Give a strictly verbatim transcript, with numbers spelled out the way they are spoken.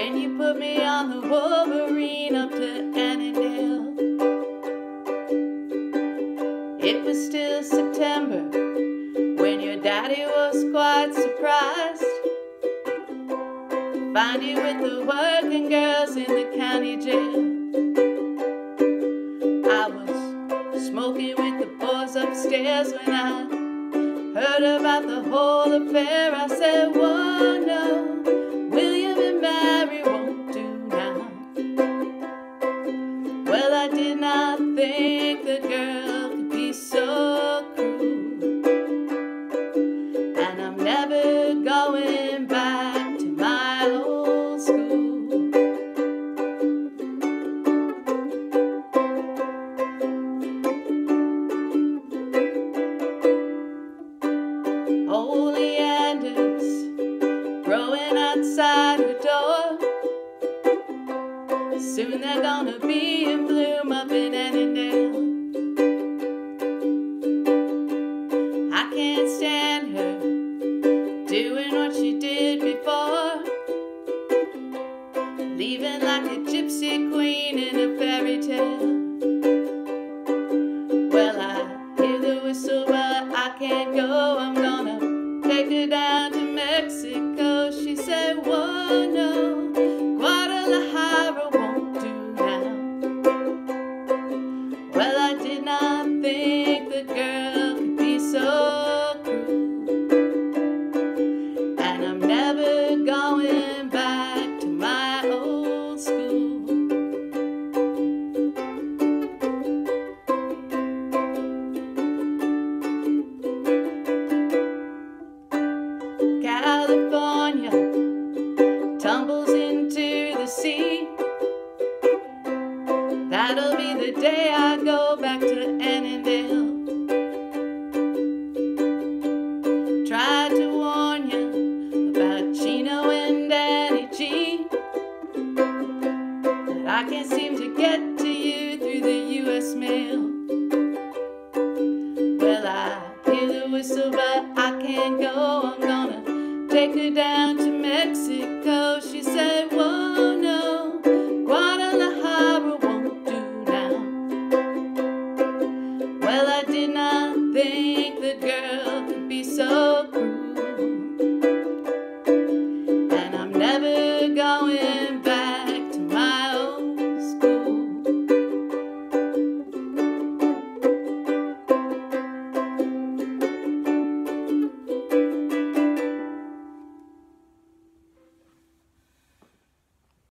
when you put me on the Wolverine up to Annandale. It was still September when your daddy was quite surprised to find you with the working girls in the county jail. I was smoking with the boys upstairs when I heard about the whole affair. I said, whoa, no, William and Mary won't do now. Well, I did not think the girl could be so cruel, and I'm never going back to my old school. Oleanders growing outside her door. Soon they're gonna be in bloom up in Annandale. I can't stand her doing what she did before, leaving like a gypsy queen in a fairy tale. Well, I hear the whistle but I can't go. I'm gonna take her down to Mexico. She said, whoa, no, Guadalajara won't do now. Well, I did not think the girl could be so cruel, and I'm never going back to my old school. California tumbles into the sea. That'll be the day I go back to Annandale. Tried to warn you about Chino and Danny G, but I can't seem to get to you through the U S mail. Well, I hear the whistle but I can't go. I'm gonna take her down to Mexico. She said, whoa, no, Guadalajara won't do now. Well, I did not think the girl could be so cruel, and I'm never going